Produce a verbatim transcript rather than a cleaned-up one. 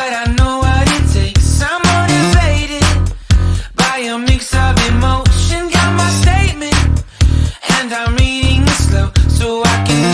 but I know what it takes. I'm motivated by a mix of emotion. Got my statement, and I'm reading it slow so I can